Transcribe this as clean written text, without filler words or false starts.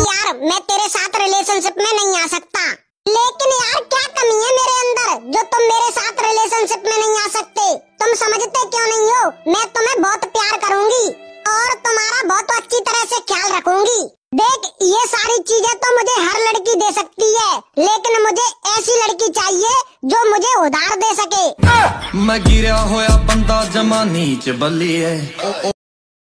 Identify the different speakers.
Speaker 1: यार मैं तेरे साथ रिलेशनशिप में नहीं आ सकता। लेकिन यार क्या कमी है मेरे अंदर जो तुम मेरे साथ रिलेशनशिप में नहीं आ सकते? तुम समझते क्यों नहीं हो? मैं तुम्हें बहुत प्यार करूंगी और तुम्हारा बहुत अच्छी तरह से ख्याल रखूंगी। देख ये सारी चीजें तो मुझे हर लड़की दे सकती है, लेकिन मुझे ऐसी लड़की चाहिए जो मुझे उधार दे सके।
Speaker 2: मैं गिरा होया बंदा जमा नीच बल्ली है।